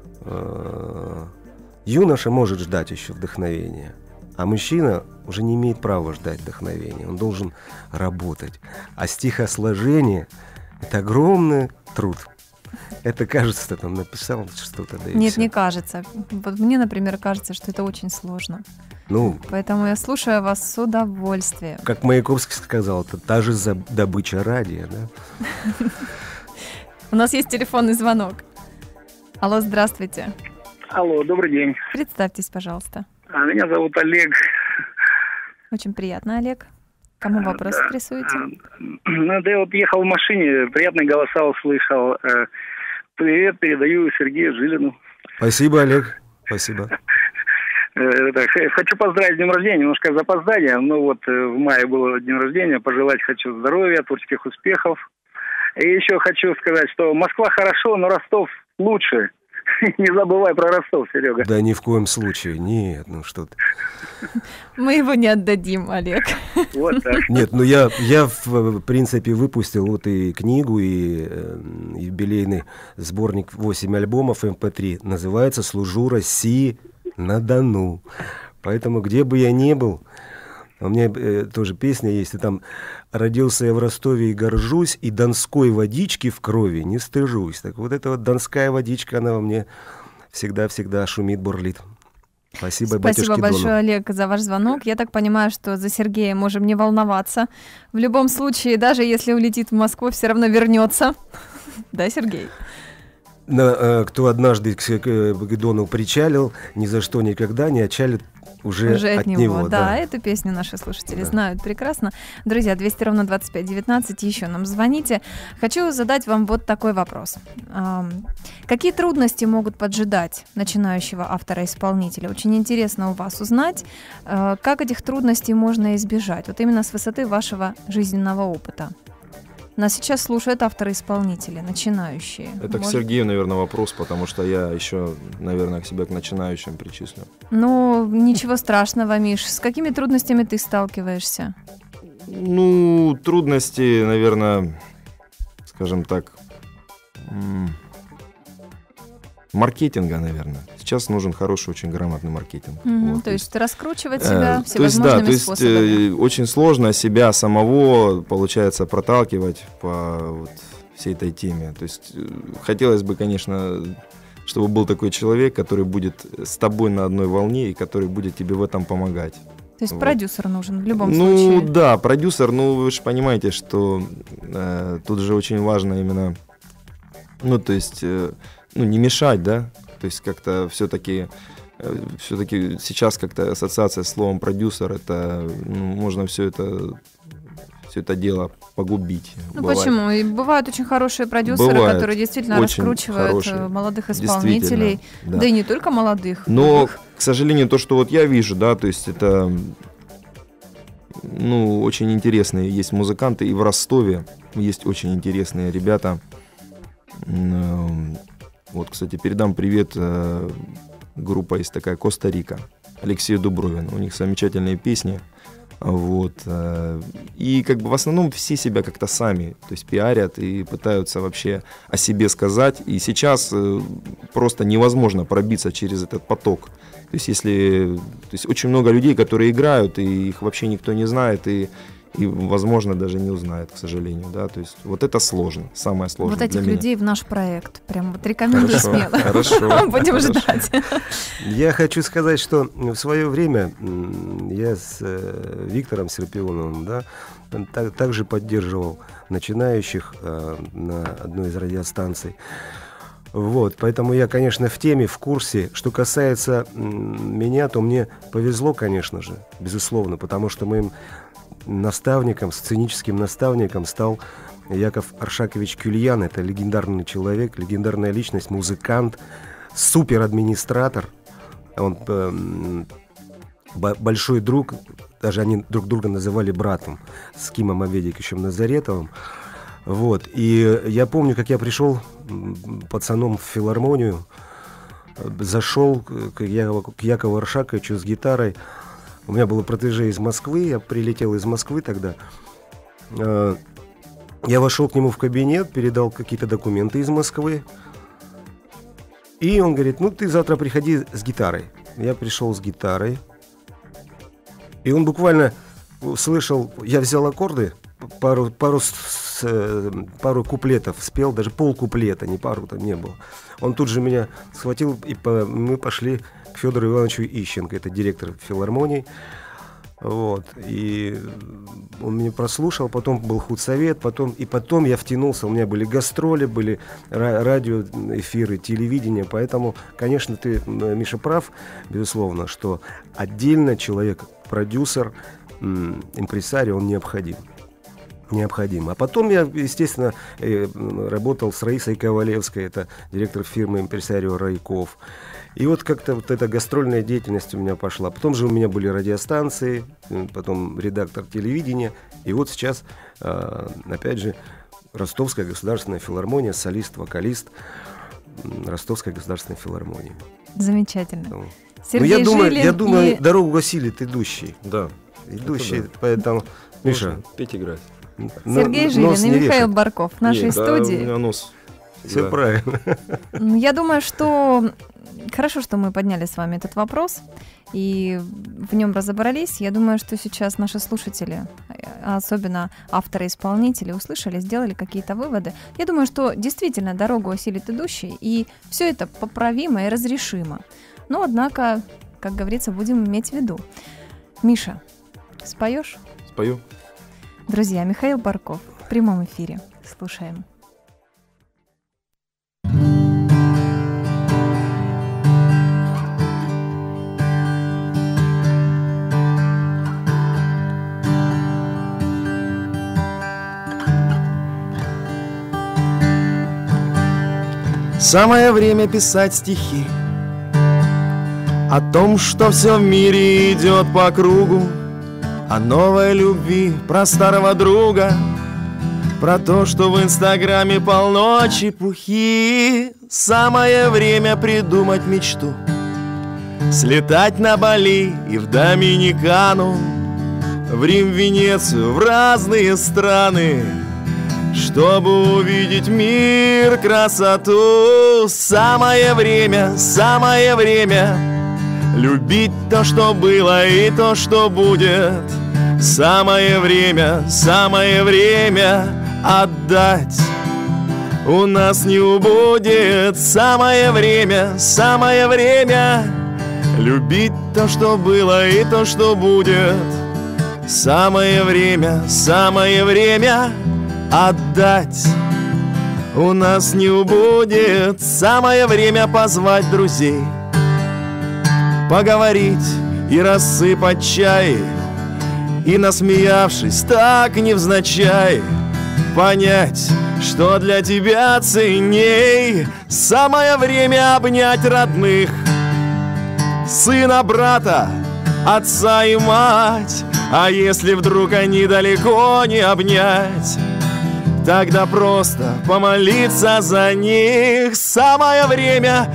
юноша может ждать еще вдохновения, а мужчина уже не имеет права ждать вдохновения. Он должен работать. А стихосложение Это огромный труд. Это кажется, ты там написал что-то. Да, Нет, все. не кажется. Вот мне, например, кажется, что это очень сложно. Ну, Поэтому я слушаю вас с удовольствием. как Маяковский сказал, это та же добыча радия, да? У нас есть телефонный звонок. Алло, здравствуйте. Алло, добрый день. Представьтесь, пожалуйста. Меня зовут Олег. Очень приятно, Олег. Кому вопрос адресуете? Да я вот ехал в машине, приятные голоса услышал. Привет, передаю Сергею Жилину. Спасибо, Олег. Спасибо. Хочу поздравить с днем рождения, немножко с запозданием. Ну вот в мае было день рождения, пожелать хочу здоровья, творческих успехов. И еще хочу сказать, что Москва хорошо, но Ростов лучше. Не забывай про Ростов, Серега. Да ни в коем случае. Нет, ну что ты. Мы его не отдадим, Олег. Вот так. Нет, ну я в принципе выпустил вот и книгу, и юбилейный сборник 8 альбомов MP3. Называется «Служу России на Дону». Поэтому где бы я ни был, у меня тоже песня есть, и там «Родился я в Ростове и горжусь, и донской водички в крови не стыжусь». Так вот эта вот донская водичка, она во мне всегда-всегда шумит, бурлит. Спасибо, Спасибо большое, Дону. Олег, за ваш звонок. Я так понимаю, что за Сергея можем не волноваться. В любом случае, даже если улетит в Москву, все равно вернется. Да, Сергей? Кто однажды к Дону причалил, ни за что никогда не отчалит уже от него. Да, эту песню наши слушатели знают прекрасно. Друзья, 200-25-19, еще нам звоните. Хочу задать вам вот такой вопрос. Какие трудности могут поджидать начинающего автора-исполнителя? Очень интересно у вас узнать, как этих трудностей можно избежать, вот именно с высоты вашего жизненного опыта. Нас сейчас слушают авторы-исполнители, начинающие. Это к Сергею, наверное, вопрос, потому что я еще, наверное, к себя к начинающим причислю. Ну, ничего страшного, Миш. С какими трудностями ты сталкиваешься? Ну, трудности, наверное, скажем так, маркетинга, наверное. Сейчас нужен хороший, очень грамотный маркетинг. Вот, то есть раскручивать себя всевозможными способами. То есть очень сложно себя самого, получается, проталкивать по вот всей этой теме. То есть хотелось бы, конечно, чтобы был такой человек, который будет с тобой на одной волне и который будет тебе в этом помогать. То есть продюсер нужен в любом Ну случае. да, продюсер, вы же понимаете, что тут же очень важно именно, то есть, не мешать, да, то есть как-то все-таки сейчас как-то ассоциация с словом продюсер, это можно все это дело погубить. Почему? И бывают очень хорошие продюсеры, которые действительно раскручивают молодых исполнителей, да и не только молодых. Но, к сожалению, то, что вот я вижу, да, то есть это, очень интересные есть музыканты, и в Ростове есть очень интересные ребята. Вот, кстати, передам привет, группа есть такая «Коста-Рика», Алексею Дубровину, у них замечательные песни. Вот. И как бы в основном все себя как-то сами, то есть пиарят и пытаются вообще о себе сказать. И сейчас просто невозможно пробиться через этот поток. То есть очень много людей, которые играют, и их вообще никто не знает, и возможно, даже не узнает, к сожалению, да, то есть вот это сложно, самое сложное для меня. Вот этих людей в наш проект, прям вот рекомендую смело. Хорошо. Будем ждать. Я хочу сказать, что в свое время я с Виктором Серпионовым, да, также поддерживал начинающих на одной из радиостанций. Вот, поэтому я, конечно, в теме, в курсе. Что касается меня, то мне повезло, конечно же, безусловно, потому что моим наставником, сценическим наставником стал Яков Аршакович Кюльян. Это легендарный человек, легендарная личность, музыкант, суперадминистратор. Он большой друг, даже они друг друга называли братом, с Кимом Аведиковичем Назаретовым. Вот. И я помню, как я пришел пацаном в филармонию, зашел к Якову Аршаковичу с гитарой. У меня было протеже из Москвы, я прилетел из Москвы тогда. Я вошел к нему в кабинет, передал какие-то документы из Москвы. И он говорит, ты завтра приходи с гитарой. Я пришел с гитарой. И он буквально услышал, я взял аккорды, пару пару куплетов спел, даже полкуплета, не пару там не было. Он тут же меня схватил, и мы пошли к Федору Ивановичу Ищенко, это директор филармонии. Вот, и он меня прослушал, потом был худсовет, потом я втянулся, у меня были гастроли, были радиоэфиры, телевидение, поэтому, конечно, ты, Миша, прав, безусловно, что отдельно человек, продюсер, импресарио, он необходим. А потом я, естественно, работал с Раисой Ковалевской, это директор фирмы импресарио Райков. И вот как-то вот эта гастрольная деятельность у меня пошла. Потом же у меня были радиостанции, потом редактор телевидения. И вот сейчас, опять же, Ростовская государственная филармония, солист, вокалист Ростовской государственной филармонии. Замечательно. Сергей Жилин, я думаю, дорогу осилит идущий. Да. Идущий, поэтому... Миша, петь играть. Сергей Жилин и Михаил Барков в нашей студии. У меня нос. Все правильно. Я думаю, что хорошо, что мы подняли с вами этот вопрос и в нем разобрались. Я думаю, что сейчас наши слушатели, особенно авторы-исполнители, услышали, сделали какие-то выводы. Я думаю, что действительно дорогу осилит идущий, и все это поправимо и разрешимо. Но, однако, как говорится, будем иметь в виду. Миша, споешь? Спою. Друзья, Михаил Барков в прямом эфире. Слушаем. Самое время писать стихи о том, что все в мире идет по кругу, о новой любви, про старого друга, про то, что в Инстаграме полно чепухи. Самое время придумать мечту, слетать на Бали и в Доминикану, в Рим, Венецию, в разные страны, чтобы увидеть мир, красоту. Самое время любить то, что было, и то, что будет. Самое время отдать, у нас не убудет. Самое время любить то, что было, и то, что будет. Самое время отдать, у нас не убудет. Самое время позвать друзей, поговорить и рассыпать чай, и, насмеявшись так невзначай, понять, что для тебя ценней. Самое время обнять родных, сына, брата, отца и мать. А если вдруг они далеко, не обнять, тогда просто помолиться за них. Самое время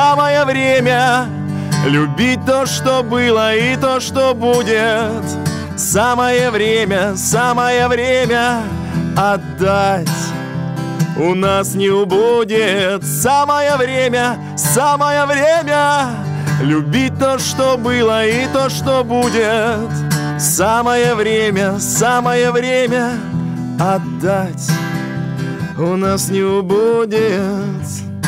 любить то, что было, и то, что будет. Самое время отдать, у нас не убудет. Самое время любить то, что было, и то, что будет. Самое время отдать, у нас не убудет.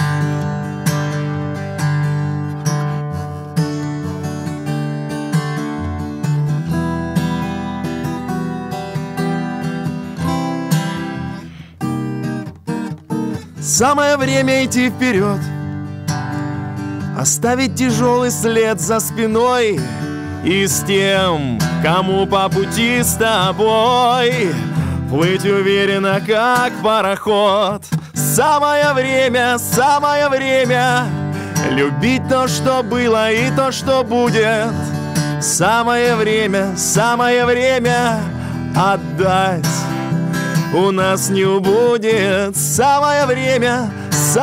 Самое время идти вперед, оставить тяжелый след за спиной, и с тем, кому по пути с тобой, плыть уверенно, как пароход. Самое время любить то, что было, и то, что будет. Самое время отдать, у нас не убудет. Самое время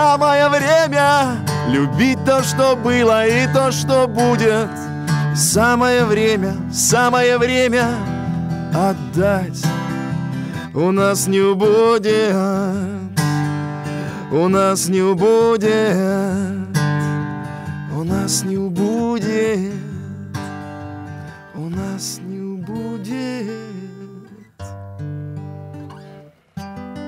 любить то, что было, и то, что будет. Самое время отдать, у нас не убудет. У нас не убудет. У нас не убудет. У нас не убудет.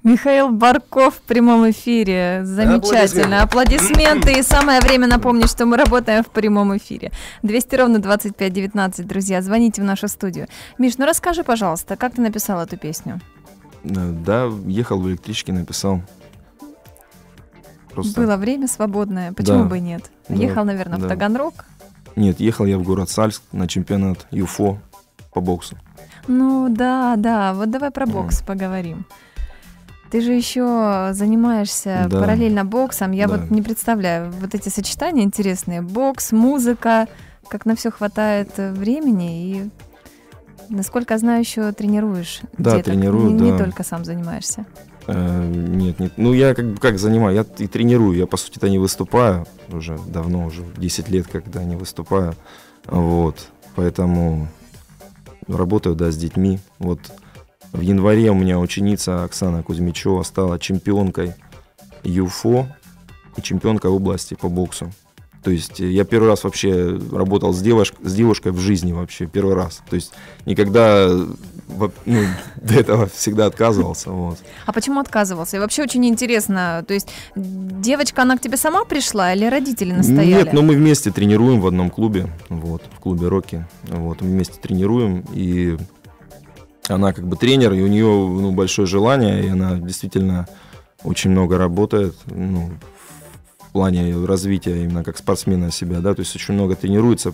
Михаил Барков в прямом эфире. Замечательно. Аплодисменты. И самое время напомнить, что мы работаем в прямом эфире. 200-25-19, друзья. Звоните в нашу студию. Миш, ну расскажи, пожалуйста, как ты написал эту песню? Да, ехал в электричке, написал. Просто... Было время свободное. Почему бы и нет? Ехал, наверное, в Таганрог? Нет, ехал я в город Сальск на чемпионат ЮФО по боксу. Ну да. Вот давай про бокс поговорим. Ты же еще занимаешься параллельно боксом. Я вот не представляю, вот эти сочетания интересные. Бокс, музыка, как на все хватает времени. И, насколько я знаю, еще тренируешь. Да, тренирую, не только сам занимаешься. Нет. Ну, я как занимаюсь, я и тренирую. Я, по сути-то, не выступаю уже давно, уже 10 лет, когда не выступаю. Вот, поэтому работаю, с детьми. Вот. В январе у меня ученица Оксана Кузьмичева стала чемпионкой ЮФО и чемпионкой области по боксу. То есть я первый раз вообще работал с девушкой в жизни вообще, первый раз. То есть никогда до этого всегда отказывался. Вот. А почему отказывался? И вообще очень интересно. То есть девочка, она к тебе сама пришла или родители настояли? Нет, но мы вместе тренируем в одном клубе, вот, в клубе «Рокки». Вот, мы вместе тренируем, и она как бы тренер, и у нее большое желание, и она действительно очень много работает, в плане развития именно как спортсмена себя, да, то есть очень много тренируется,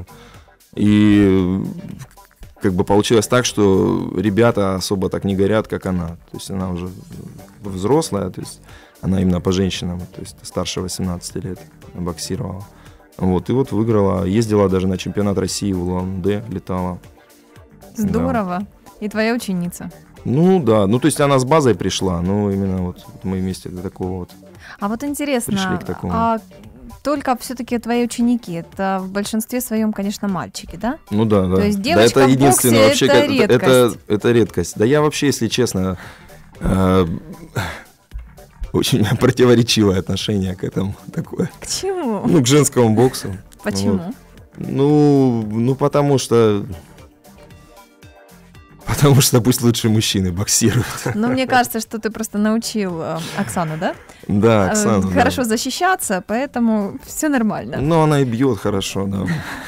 и как бы получилось так, что ребята особо так не горят, как она, то есть она уже взрослая, то есть она именно по женщинам, то есть старше 18 лет боксировала, вот, и вот выиграла, ездила даже на чемпионат России в Улан-Удэ, летала. Здорово. Да. И твоя ученица? Да, то есть она с базой пришла, но именно вот мы вместе до такого вот. А вот интересно, только все-таки твои ученики, это в большинстве своем, конечно, мальчики, да? Ну да. То есть девочка в боксе, вообще, это редкость. Это редкость. Да я вообще, если честно, очень противоречивое отношение к этому такое. К чему? К женскому боксу. Почему? Вот. Потому что пусть лучше мужчины боксируют. Мне кажется, что ты просто научил Оксану, да? Да, Оксану. Хорошо защищаться, поэтому все нормально. Она и бьет хорошо, да.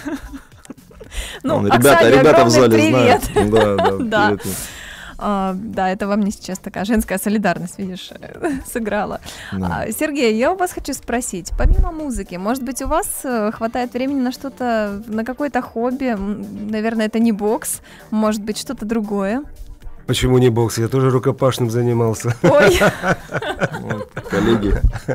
Оксане ребята в зале привет. Знают. Да. Привет. Да, это во мне сейчас такая женская солидарность, видишь, сыграла. Да. Сергей, я у вас хочу спросить, помимо музыки, может быть, у вас хватает времени на что-то, на какое-то хобби? Наверное, это не бокс, может быть, что-то другое? Почему не бокс? Я тоже рукопашным занимался. Ой! Коллеги.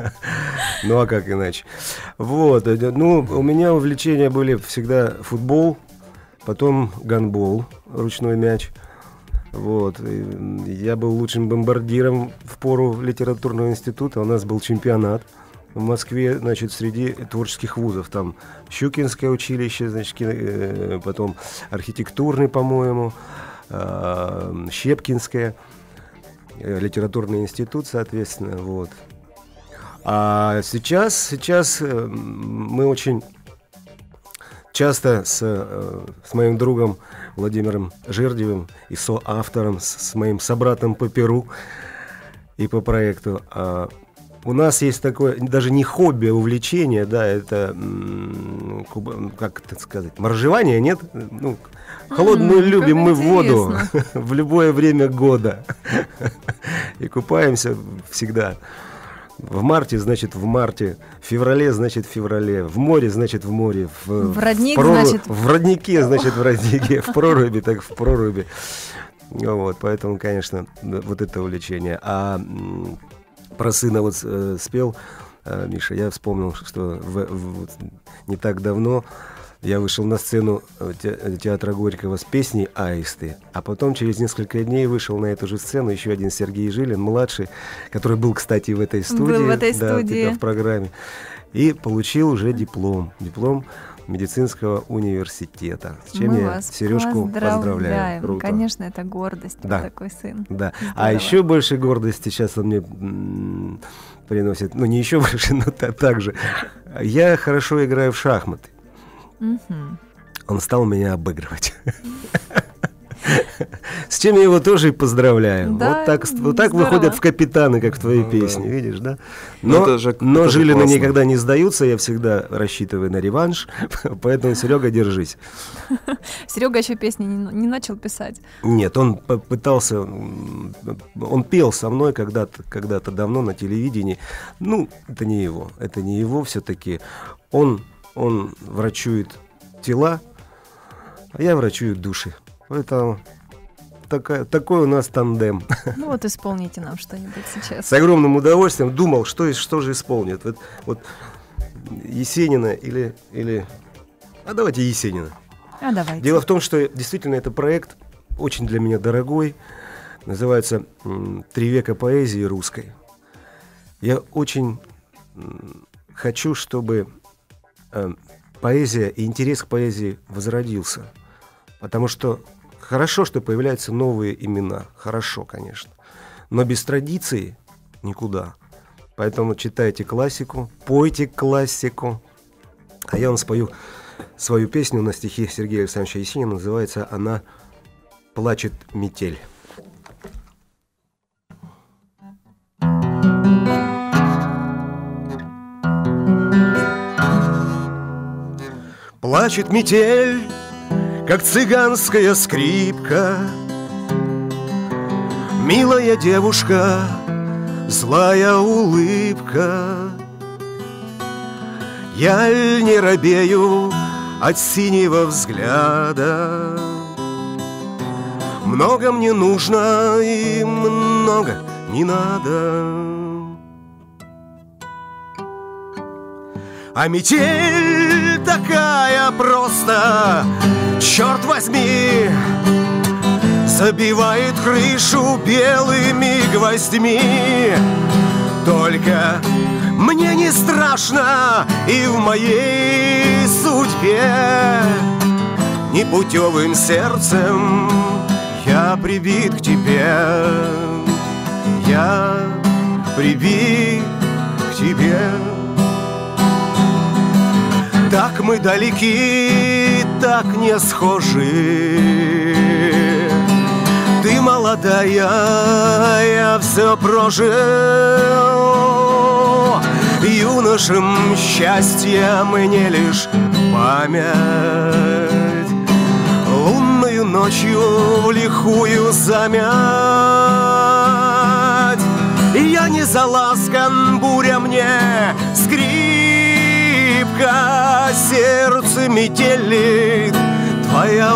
А как иначе? Вот, у меня увлечения были всегда футбол, потом гандбол, ручной мяч. Вот. Я был лучшим бомбардиром в пору литературного института. У нас был чемпионат в Москве, среди творческих вузов. Там Щукинское училище, потом архитектурный, по-моему, Щепкинское, литературный институт, соответственно. Вот. А сейчас мы очень часто с моим другом Владимиром Жердевым и соавтором, с моим собратом по перу и по проекту. У нас есть такое, даже не хобби, а увлечение, да, это, как это сказать, моржевание, нет? Холодную любим мы воду в любое время года и купаемся всегда. В марте, значит, в марте. В феврале, значит, в феврале. В море, значит, в море. В роднике, значит, в роднике. В проруби, так в проруби. Вот, поэтому, конечно, вот это увлечение. А про сына вот спел Миша, я вспомнил, что не так давно я вышел на сцену театра Горького с песней «Аисты», а потом через несколько дней вышел на эту же сцену еще один Сергей Жилин, младший, который был, кстати, в этой студии. Был в этой студии. В программе. И получил уже диплом медицинского университета. С чем я Сережку поздравляю. Круто. Конечно, это гордость, такой сын. Да. А еще больше гордости сейчас он мне приносит, не еще больше, но так же. Я хорошо играю в шахматы. Он стал меня обыгрывать. С чем я его тоже и поздравляю. Да, вот так выходят в капитаны, как в твоей песне, видишь, да? Ну, Но это Жилины классно. никогда не сдаются, я всегда рассчитываю на реванш, поэтому, Серега, держись. Серега еще песни не начал писать. Нет, он пытался, он пел со мной когда-то давно на телевидении. Ну, это не его все-таки. Он врачует тела, а я врачую души. Поэтому такой у нас тандем. Ну вот исполните нам что-нибудь сейчас. С огромным удовольствием думал, что же исполнит. Вот Есенина или... А давайте Есенина. Давайте. Дело в том, что действительно это проект очень для меня дорогой. Называется «3 века поэзии русской». Я очень хочу, чтобы поэзия и интерес к поэзии возродился. Потому что хорошо, что появляются новые имена. Хорошо, конечно. Но без традиции никуда. Поэтому читайте классику, пойте классику. А я вам спою свою песню на стихи Сергея Александровича Есенина. Называется она «Плачет метель». Плачет метель, как цыганская скрипка. Милая девушка, злая улыбка. Я ль не робею от синего взгляда? Много мне нужно и много не надо. А метель такая просто, черт возьми, забивает крышу белыми гвоздями. Только мне не страшно, и в моей судьбе непутевым сердцем я прибит к тебе. Я прибит к тебе. Так мы далеки, так не схожи. Ты молодая, я все прожил. Юношам счастья мне лишь память. Лунною ночью в лихую замять. Я не заласкан, буря мне скрипка, сердце метелит твоя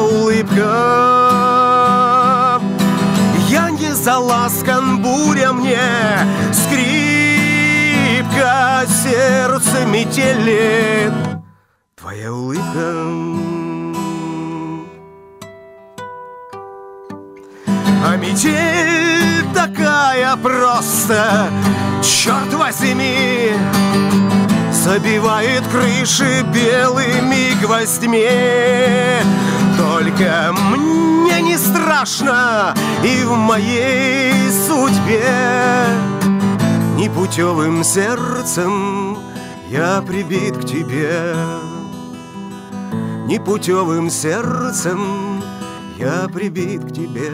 улыбка. Я не заласкан, буря мне скрипка, сердце метелит твоя улыбка. А метель такая просто, черт возьми, забивает крыши белыми гвоздьми. Только мне не страшно, и в моей судьбе непутевым сердцем я прибит к тебе. Непутевым сердцем я прибит к тебе.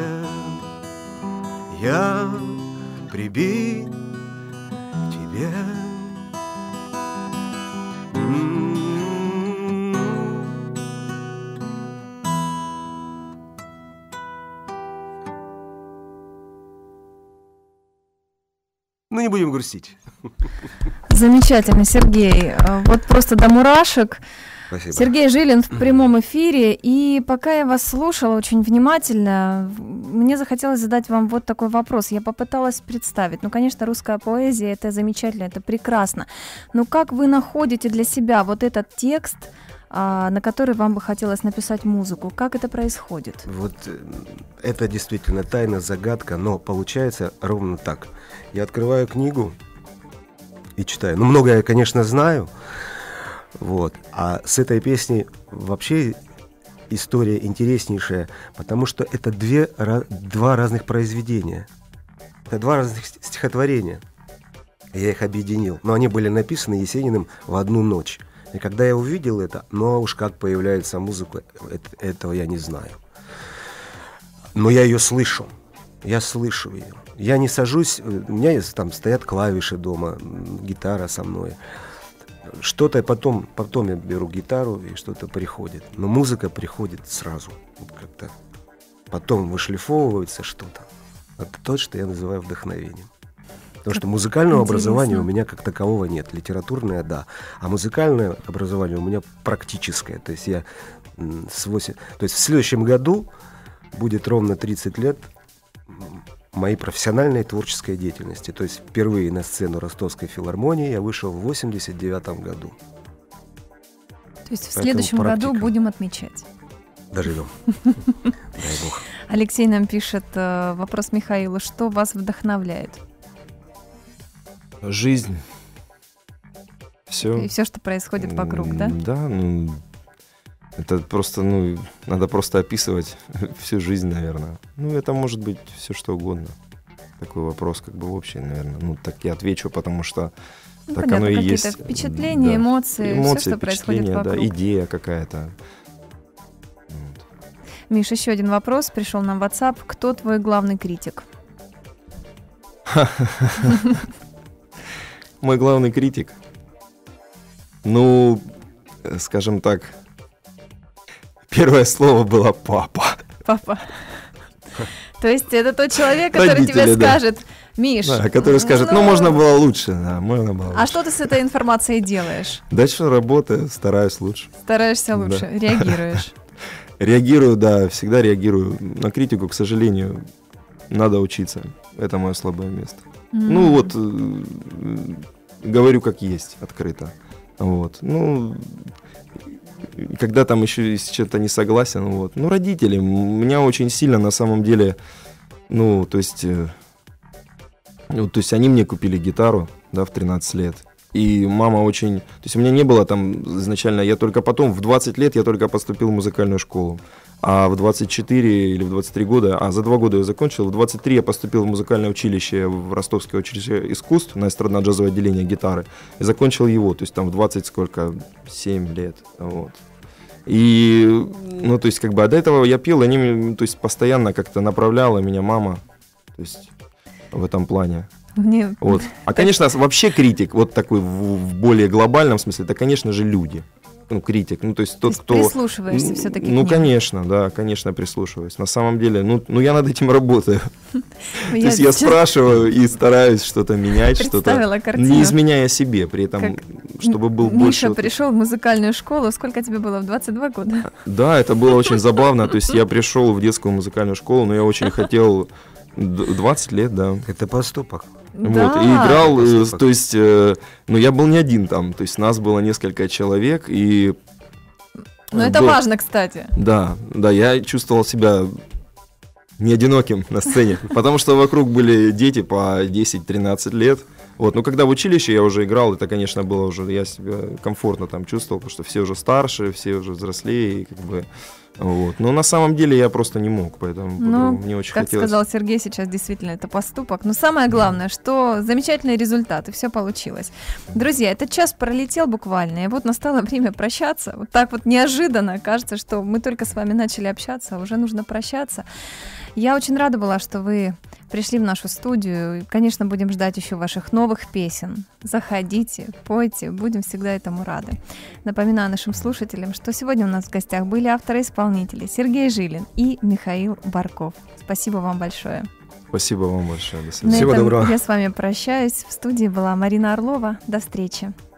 Я прибит к тебе. Ну, не будем грустить. Замечательно, Сергей. Вот просто до мурашек. Спасибо. Сергей Жилин в прямом эфире. И пока я вас слушала очень внимательно, мне захотелось задать вам вот такой вопрос. Я попыталась представить. Ну, конечно, русская поэзия — это замечательно, это прекрасно. Но как вы находите для себя вот этот текст, на который вам бы хотелось написать музыку? Как это происходит? Вот это действительно тайна, загадка, но получается ровно так. Я открываю книгу и читаю. Ну, многое я, конечно, знаю. Вот. А с этой песней вообще история интереснейшая, потому что это два разных произведения. Это два разных стихотворения. Я их объединил. Но они были написаны Есениным в одну ночь. И когда я увидел это, ну а уж как появляется музыка, этого я не знаю. Но я ее слышу. Я слышу ее. Я не сажусь, у меня там стоят клавиши дома, гитара со мной. Что-то потом я беру гитару, и что-то приходит. Но музыка приходит сразу. Как-то потом вышлифовывается что-то. Это то, что я называю вдохновением. Потому что музыкального образования у меня как такового нет. Литературное, да. А музыкальное образование у меня практическое. То есть я в следующем году будет ровно 30 лет моей профессиональной творческой деятельности. То есть впервые на сцену Ростовской филармонии я вышел в 89 году. То есть в следующем году будем отмечать. Доживем. Дай Бог. Алексей нам пишет вопрос Михаилу. Что вас вдохновляет? Жизнь. Все. И все, что происходит вокруг, да? Да, это просто, надо просто описывать всю жизнь, наверное. Это может быть все что угодно. Такой вопрос, общий, наверное. Так я отвечу, потому что так понятно, оно и какие-то есть. Впечатления, да. эмоции, все, что происходит вокруг. Да, идея какая-то. Миш, еще один вопрос. Пришел нам в WhatsApp. Кто твой главный критик? Мой главный критик? Скажем так, первое слово было «папа». Папа. То есть это тот человек, который тебе скажет: Миш... Да, который скажет, можно было лучше. Да, можно было лучше. А что ты с этой информацией делаешь? Дальше работаю, стараюсь лучше. Стараешься лучше, да. Реагируешь. Реагирую, да, всегда реагирую. На критику, к сожалению, надо учиться. Это мое слабое место. Говорю как есть, открыто. Когда там еще с чем-то не согласен, родители, меня очень сильно на самом деле, то есть они мне купили гитару, да, в 13 лет. И мама очень... То есть у меня не было там изначально... Я только потом, в 20 лет, я только поступил в музыкальную школу. А в 24 или в 23 года... за 2 года я закончил. В 23 я поступил в музыкальное училище, в Ростовское училище искусств, на эстрадно-джазовое отделение гитары. И закончил его. То есть там в 7 лет. И... то есть а до этого я пел, они, то есть постоянно как-то направляла меня мама. То есть в этом плане. А, конечно, вообще критик, такой в более глобальном смысле, это, конечно же, люди. Критик, то есть тот, кто... прислушиваешься все-таки к ним. Конечно, да, конечно, прислушиваюсь. На самом деле, я над этим работаю. То есть я спрашиваю и стараюсь что-то менять, что-то, не изменяя себе, при этом, чтобы был больше... Миша пришел в музыкальную школу, сколько тебе было, в 22 года? Да, это было очень забавно, то есть я пришел в детскую музыкальную школу, но я очень хотел... 20 лет, да. Это поступок. Да. И играл, то есть, я был не один там, то есть нас было несколько человек, и... это важно, кстати. Да, я чувствовал себя не одиноким на сцене, потому что вокруг были дети по 10-13 лет. Но когда в училище я уже играл, это, конечно, было уже, я себя комфортно там чувствовал, потому что все уже старше, все уже взрослее, и Но на самом деле я просто не мог, поэтому мне очень как хотелось. Сказал Сергей, сейчас действительно это поступок. Но самое главное, что замечательный результат, и все получилось. Друзья, этот час пролетел буквально, и настало время прощаться. Так неожиданно кажется, что мы только с вами начали общаться, а уже нужно прощаться. Я очень рада была, что вы пришли в нашу студию. Конечно, будем ждать еще ваших новых песен. Заходите, пойте, будем всегда этому рады. Напоминаю нашим слушателям, что сегодня у нас в гостях были авторы-исполнители Сергей Жилин и Михаил Барков. Спасибо вам большое. Спасибо вам большое. До свидания. Всего доброго. Я с вами прощаюсь. В студии была Марина Орлова. До встречи.